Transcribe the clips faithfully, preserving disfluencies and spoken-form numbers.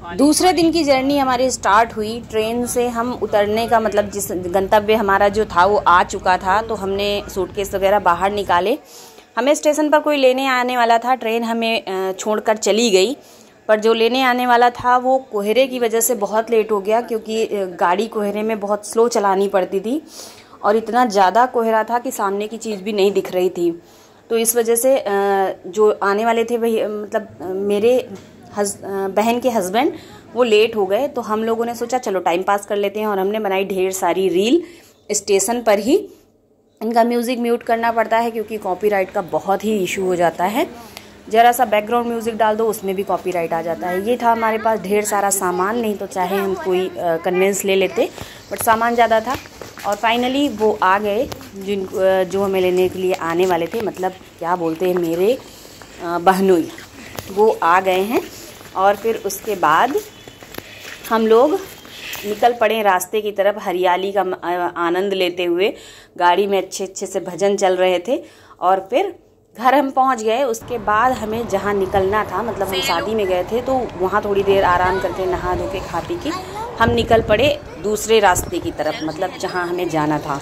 दूसरे दिन की जर्नी हमारी स्टार्ट हुई। ट्रेन से हम उतरने का मतलब जिस गंतव्य हमारा जो था वो आ चुका था, तो हमने सूटकेस वगैरह बाहर निकाले। हमें स्टेशन पर कोई लेने आने वाला था, ट्रेन हमें छोड़कर चली गई, पर जो लेने आने वाला था वो कोहरे की वजह से बहुत लेट हो गया, क्योंकि गाड़ी कोहरे में बहुत स्लो चलानी पड़ती थी और इतना ज़्यादा कोहरा था कि सामने की चीज़ भी नहीं दिख रही थी। तो इस वजह से जो आने वाले थे वही मतलब मेरे हस बहन के हस्बैंड वो लेट हो गए। तो हम लोगों ने सोचा चलो टाइम पास कर लेते हैं, और हमने बनाई ढेर सारी रील। स्टेशन पर ही इनका म्यूज़िक म्यूट करना पड़ता है क्योंकि कॉपीराइट का बहुत ही इशू हो जाता है। ज़रा सा बैकग्राउंड म्यूज़िक डाल दो उसमें भी कॉपीराइट आ जाता है। ये था हमारे पास ढेर सारा सामान, नहीं तो चाहे हम कोई कन्वेंस ले लेते, बट सामान ज़्यादा था। और फाइनली वो आ गए जिन जो हमें लेने के लिए आने वाले थे, मतलब क्या बोलते हैं मेरे बहनोई, वो आ गए हैं। और फिर उसके बाद हम लोग निकल पड़े रास्ते की तरफ, हरियाली का आनंद लेते हुए। गाड़ी में अच्छे अच्छे से भजन चल रहे थे और फिर घर हम पहुंच गए। उसके बाद हमें जहां निकलना था, मतलब हम शादी में गए थे, तो वहां थोड़ी देर आराम करके नहा धो के खा पी के हम निकल पड़े दूसरे रास्ते की तरफ, मतलब जहां हमें जाना था।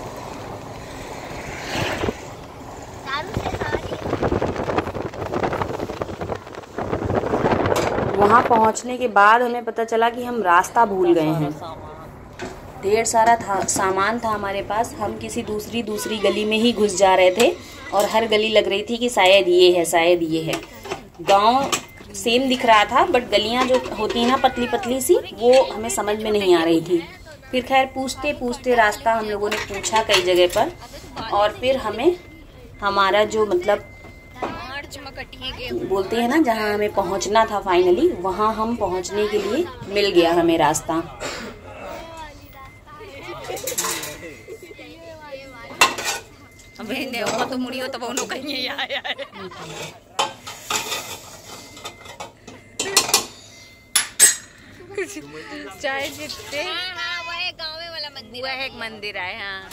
वहाँ पहुँचने के बाद हमें पता चला कि हम रास्ता भूल गए हैं। ढेर सारा था सामान था हमारे पास, हम किसी दूसरी दूसरी गली में ही घुस जा रहे थे और हर गली लग रही थी कि शायद ये है शायद ये है। गांव सेम दिख रहा था, बट गलियां जो होती है ना पतली पतली सी, वो हमें समझ में नहीं आ रही थी। फिर खैर पूछते पूछते रास्ता हम लोगों ने पूछा कई जगह पर, और फिर हमें हमारा जो मतलब बोलते हैं ना जहाँ हमें पहुँचना था फाइनली, वहाँ हम पहुँचने के लिए मिल गया हमें रास्ता। तो मुड़ियो तब उन्हों कहीं आया है। चाय जितते वो है गाँव वाला मंदिर, वह एक मंदिर है। हाँ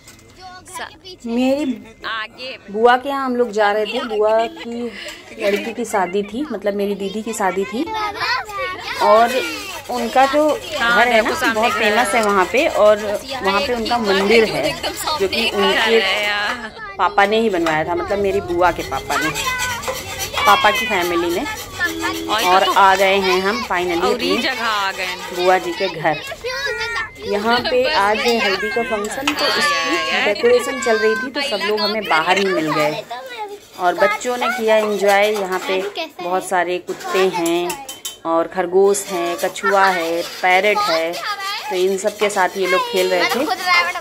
मेरी आगे बुआ के यहाँ हम लोग जा रहे थे। बुआ की लड़की की शादी थी, मतलब मेरी दीदी की शादी थी, और उनका जो घर है ना बहुत फेमस है वहाँ पे, और वहाँ पे उनका मंदिर है जो कि उनके पापा ने ही बनवाया था, मतलब मेरी बुआ के पापा ने, पापा की फैमिली ने। और आ गए हैं हम फाइनली जगह आ गए बुआ जी के घर। यहाँ पे आज है हल्दी का फंक्शन, तो इसकी डेकोरेशन चल रही थी, तो सब लोग हमें बाहर ही मिल गए और बच्चों ने किया एंजॉय। यहाँ पे बहुत सारे कुत्ते हैं और खरगोश हैं, कछुआ है, पैरेट है, तो इन सब के साथ ये लोग खेल रहे थे।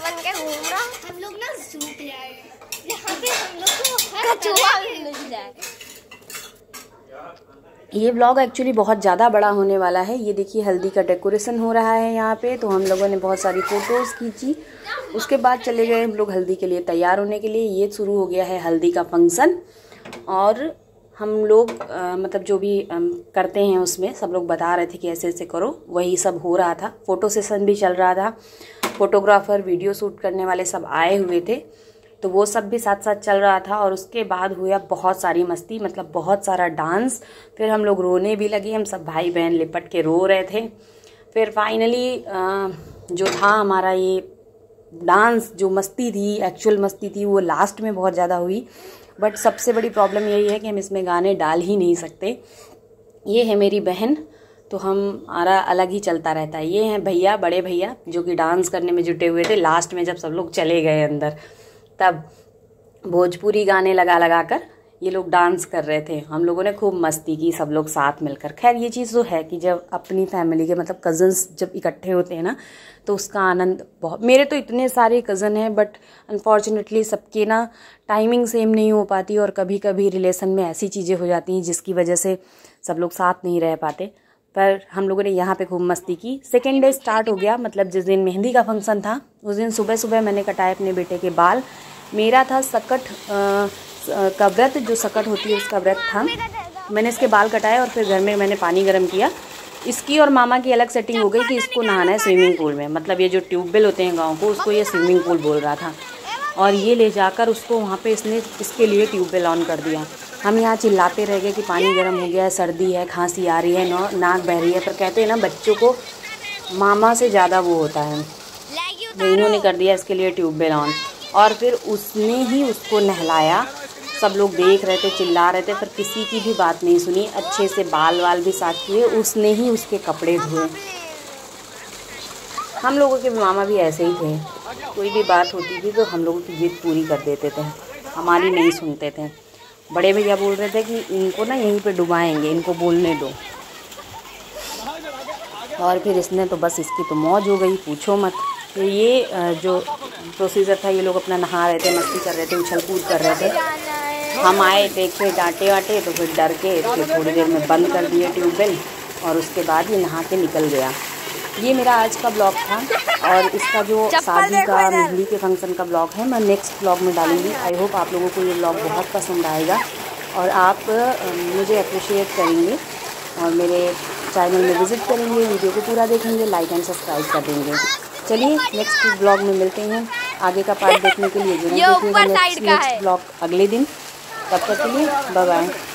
ये व्लॉग एक्चुअली बहुत ज़्यादा बड़ा होने वाला है। ये देखिए हल्दी का डेकोरेशन हो रहा है यहाँ पे, तो हम लोगों ने बहुत सारी फ़ोटोज़ खींची। उसके बाद चले गए हम लोग हल्दी के लिए तैयार होने के लिए। ये शुरू हो गया है हल्दी का फंक्शन, और हम लोग आ, मतलब जो भी आ, करते हैं उसमें सब लोग बता रहे थे कि ऐसे ऐसे करो, वही सब हो रहा था। फ़ोटो सेशन भी चल रहा था, फोटोग्राफर वीडियो शूट करने वाले सब आए हुए थे, तो वो सब भी साथ साथ चल रहा था। और उसके बाद हुआ बहुत सारी मस्ती, मतलब बहुत सारा डांस। फिर हम लोग रोने भी लगे, हम सब भाई बहन लिपट के रो रहे थे। फिर फाइनली जो था हमारा ये डांस, जो मस्ती थी, एक्चुअल मस्ती थी, वो लास्ट में बहुत ज़्यादा हुई। बट सबसे बड़ी प्रॉब्लम यही है कि हम इसमें गाने डाल ही नहीं सकते। ये है मेरी बहन, तो हमारा अलग ही चलता रहता है। ये हैं भैया, बड़े भैया, जो कि डांस करने में जुटे हुए थे। लास्ट में जब सब लोग चले गए अंदर, तब भोजपुरी गाने लगा लगा कर ये लोग डांस कर रहे थे। हम लोगों ने खूब मस्ती की सब लोग साथ मिलकर। खैर ये चीज़ तो है कि जब अपनी फैमिली के मतलब कज़न्स जब इकट्ठे होते हैं ना, तो उसका आनंद बहुत। मेरे तो इतने सारे कज़न हैं, बट अनफॉर्चुनेटली सबके ना टाइमिंग सेम नहीं हो पाती, और कभी कभी रिलेशन में ऐसी चीज़ें हो जाती हैं जिसकी वजह से सब लोग साथ नहीं रह पाते। पर हम लोगों ने यहाँ पे खूब मस्ती की। सेकेंड डे स्टार्ट हो गया, मतलब जिस दिन मेहंदी का फंक्शन था उस दिन सुबह सुबह मैंने कटाए अपने बेटे के बाल। मेरा था सकट का व्रत, जो सकट होती है उसका व्रत था। मैंने इसके बाल कटाए और फिर घर में मैंने पानी गर्म किया। इसकी और मामा की अलग सेटिंग हो गई कि इसको नहाना है स्विमिंग पूल में, मतलब ये जो ट्यूबवेल होते हैं गाँव को, उसको ये स्विमिंग पूल बोल रहा था। और ये ले जाकर उसको वहाँ पे इसने इसके लिए ट्यूबवेल ऑन कर दिया। हम यहाँ चिल्लाते रह गए कि पानी गर्म हो गया है, सर्दी है, खांसी आ रही है, नाक बह रही है, पर कहते हैं ना बच्चों को मामा से ज़्यादा वो होता है। तो इन्होंने कर दिया इसके लिए ट्यूबवेल ऑन और फिर उसने ही उसको नहलाया। सब लोग देख रहे थे, चिल्ला रहे थे, पर किसी की भी बात नहीं सुनी। अच्छे से बाल वाल भी साफ किए, उसने ही उसके कपड़े धोए। हम लोगों के मामा भी ऐसे ही थे, कोई भी बात होती थी तो हम लोगों की जिद पूरी कर देते थे, हमारी नहीं सुनते थे। बड़े भैया बोल रहे थे कि इनको ना यहीं पे डुबाएंगे, इनको बोलने दो। और फिर इसने तो बस इसकी तो मौज हो गई, पूछो मत। तो ये जो प्रोसीजर था, ये लोग अपना नहा रहे थे, मस्ती कर रहे थे, उछल कूद कर रहे थे। हम आए, देखे, डांटे वाटे, तो फिर डर के फिर थोड़ी देर में बंद कर दिए ट्यूबवेल और उसके बाद ये नहा के निकल गया। ये मेरा आज का ब्लॉग था और इसका जो शादी का, मेहंदी के फंक्शन का ब्लॉग है मैं नेक्स्ट ब्लॉग में डालूँगी। आई होप आप लोगों को ये ब्लॉग बहुत पसंद आएगा और आप मुझे अप्रिशिएट करेंगे और मेरे चैनल में विज़िट करेंगे, वीडियो को पूरा देखेंगे, लाइक एंड सब्सक्राइब कर देंगे। चलिए नेक्स्ट ब्लॉग में मिलते हैं। आगे का पार्ट देखने के लिए जरूर देखिएगा नेक्स्ट ब्लॉग अगले दिन। तब तक के लिए बाय बाय।